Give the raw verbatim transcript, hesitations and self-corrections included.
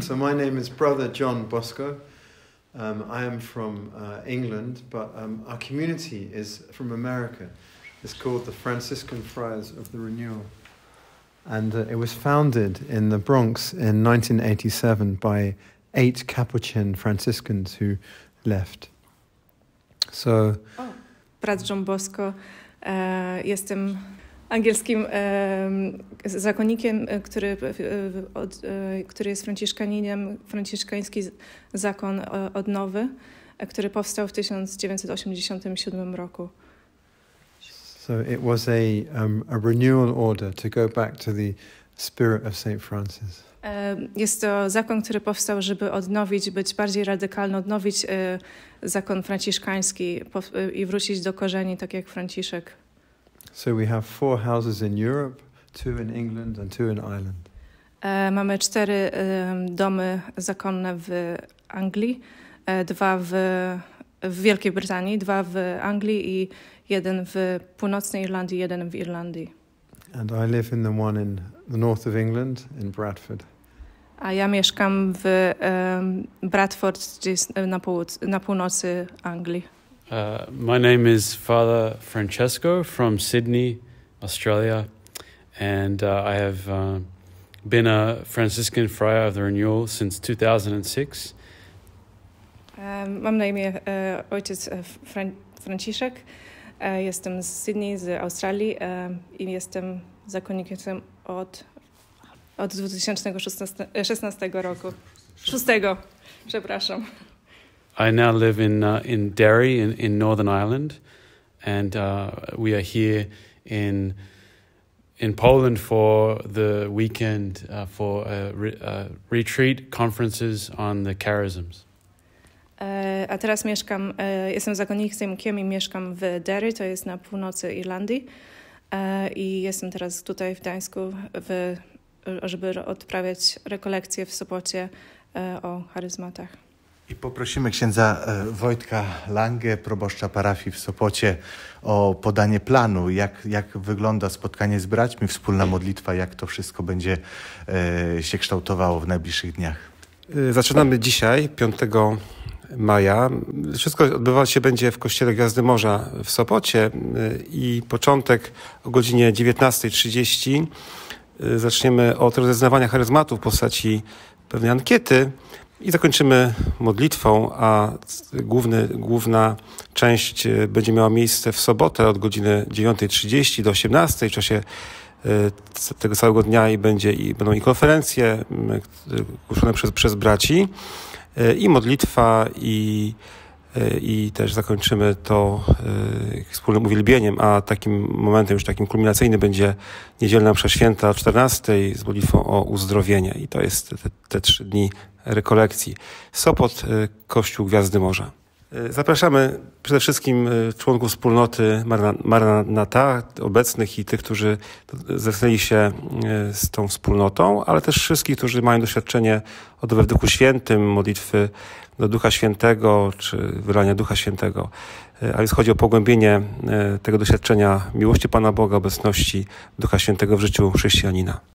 So my name is Brother John Bosco. Um, I am from uh, England, but um, our community is from America. It's called the Franciscan Friars of the Renewal. And uh, it was founded in the Bronx in nineteen eighty-seven by eight Capuchin Franciscans who left. So, o, brat John Bosco. E, jestem angielskim e, zakonnikiem, który, e, od, e, który jest franciszkaninem, franciszkański zakon odnowy, e, który powstał w tysiąc dziewięćset osiemdziesiątym siódmym roku. So it was a, um, a renewal order to go back to the spirit of Saint Francis. E, jest to zakon, który powstał, żeby odnowić, być bardziej radykalny, odnowić e, zakon franciszkański po, e, i wrócić do korzeni, tak jak Franciszek. So we have four houses in Europe, two in England and two in Ireland. E, mamy cztery e, domy zakonne w Anglii, e, dwa w, w Wielkiej Brytanii, dwa w Anglii i jeden w północnej Irlandii, jeden w Irlandii. And I live in the one in the north of England, in Bradford. A ja mieszkam w um, Bradford, gdzie jest na, pół- na północy Anglii. Uh, my name is Father Francesco from Sydney, Australia, and uh, I have uh, been a Franciscan Friar of the Renewal since two thousand six. Um, mam na imię e, ojciec Fran- Franciszek. E, jestem z Sydney, z Australii e, i jestem zakonnikiem od, od dwa tysiące szesnastego roku. Szóstego, przepraszam. I now live in uh, in Derry in, in Northern Ireland, and uh, we are here in in Poland for the weekend uh, for a re- uh, retreat conferences on the charisms. E, a teraz mieszkam, e, jestem zakonnikiem i mieszkam w Derry, to jest na północy Irlandii. E, I jestem teraz tutaj w Gdańsku, w, żeby odprawiać rekolekcje w Sopocie e, o charyzmatach. I poprosimy księdza Wojtka Langę, proboszcza parafii w Sopocie, o podanie planu, jak, jak wygląda spotkanie z braćmi, wspólna modlitwa, jak to wszystko będzie e, się kształtowało w najbliższych dniach. Zaczynamy dzisiaj, piątego maja. Wszystko odbywać się będzie w Kościele Gwiazdy Morza w Sopocie i początek o godzinie dziewiętnasta trzydzieści. Zaczniemy od rozeznawania charyzmatów w postaci pewnej ankiety i zakończymy modlitwą, a główny, główna część będzie miała miejsce w sobotę od godziny dziewiąta trzydzieści do osiemnastej w czasie tego całego dnia i będzie i będą i konferencje głoszone przez, przez braci i modlitwa i, i też zakończymy to wspólnym uwielbieniem, a takim momentem już takim kulminacyjnym będzie niedzielna msza święta o czternastej z modlitwą o uzdrowienie i to jest te, te trzy dni rekolekcji. Sopot, Kościół Gwiazdy Morza. Zapraszamy przede wszystkim członków wspólnoty Maranata, obecnych i tych, którzy zetknęli się z tą wspólnotą, ale też wszystkich, którzy mają doświadczenie odnowy w Duchu Świętym, modlitwy do Ducha Świętego, czy wylania Ducha Świętego. A więc chodzi o pogłębienie tego doświadczenia miłości Pana Boga, obecności Ducha Świętego w życiu chrześcijanina.